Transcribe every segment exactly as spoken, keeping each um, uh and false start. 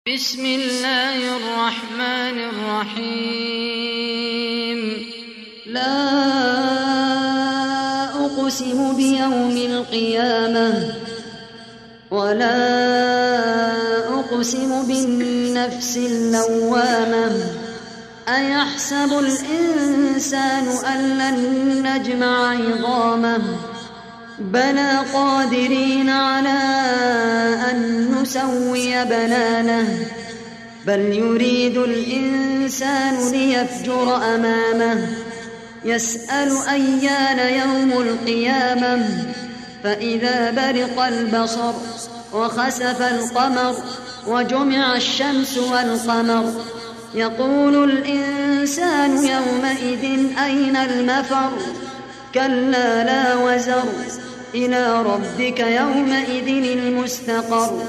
بسم الله الرحمن الرحيم. لا أقسم بيوم القيامة ولا أقسم بالنفس اللوامة أيحسب الإنسان أن لن نجمع عظامه بلى قادرين على أن نسوي بنانه بل يريد الإنسان ليفجر أمامه يسأل أيان يوم القيامة فإذا برق البصر وخسف القمر وجمع الشمس والقمر يقول الإنسان يومئذ أين المفر كلا لا وزر إلى ربك يومئذ المستقر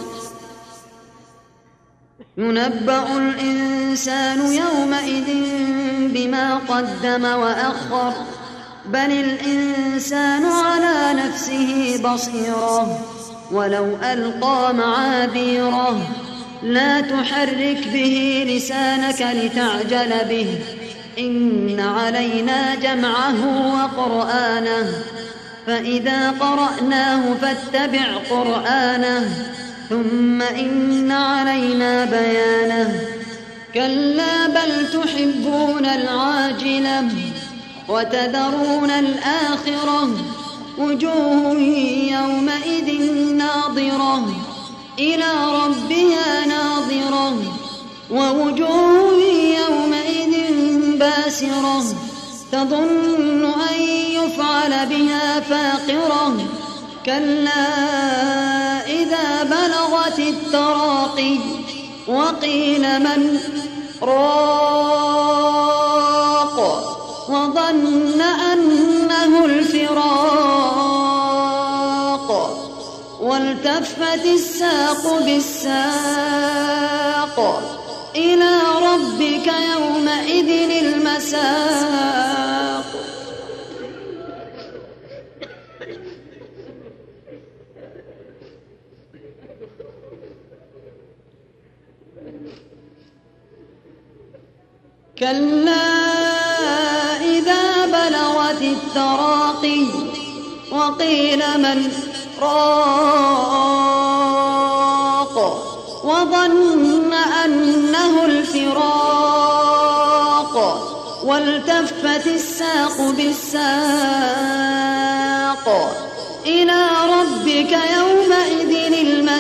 ينبأ الإنسان يومئذ بما قدم وأخر بل الإنسان على نفسه بصيرة ولو ألقى معاذيره لا تحرك به لسانك لتعجل به إن علينا جمعه وقرآنه فإذا قرأناه فاتبع قرآنه ثم إن علينا بيانه كلا بل تحبون العاجلة وتذرون الآخرة وجوه يومئذ ناظرة إلى ربها ناظرة ووجوه يومئذ باسرة تظن أن يفعل بها فاقرة كلا إذا بلغت التراقي وقيل من راق وظن أنه الفراق والتفت الساق بالساق إلى ربك يومئذ المساق كلا إذا بلغت التراقي وقيل من راق وظن أنه الفراق والتفت الساق بالساق إلى ربك يومئذ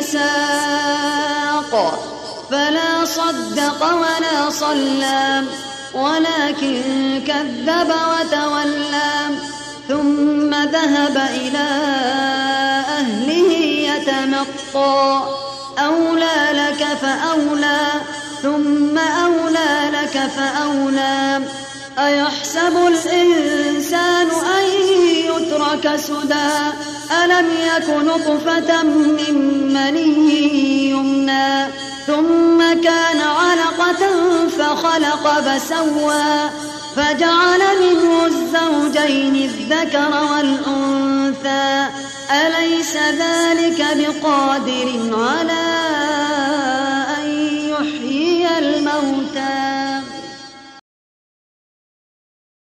المساق فلا صدق ولا صلى ولكن كذب وتولى ثم ذهب إلى أهله يتمطى أولى لك فأولى ثم أولى لك فأولى أيحسب الإنسان أن يترك سدى ألم يك نطفة من مني يمنى ثم كان علقة فخلق فسوى فجعل منه الزوجين الذكر والأنثى أليس ذلك بقادر على